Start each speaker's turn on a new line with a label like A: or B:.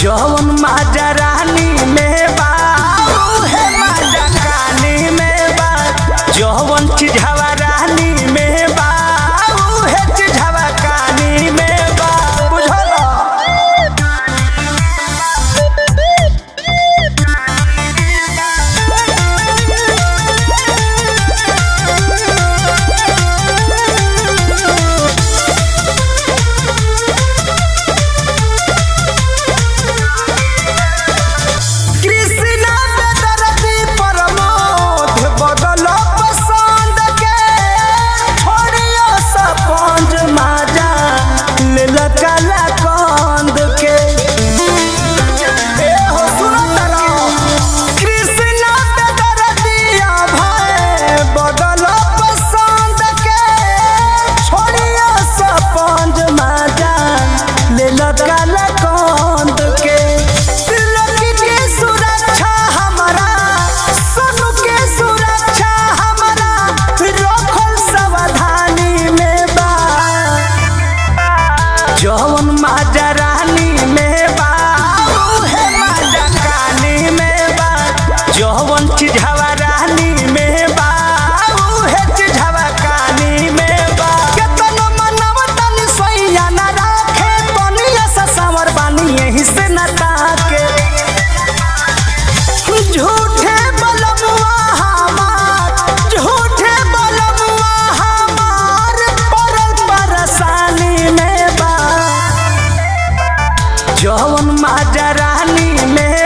A: जौन माजा रानी में बा उहे माजा कानी में बा। जौन चिढ़ावा रानी में बा उहे चिढ़ावा कानी में बा। बुझल जौन माजा रानी में बा उहे माजा कानी में बा। जौन चिढ़ावा रानी में बा उहे चिढ़ावा कानी में बा। केतनो मनव तनी सोइया न राखे बनिया सा सावर बानी यही से न ताके। झूठे बलमुआ हमार झूठे बलमुआ हमार परल परेशानी में बा। जौन माजा रानी में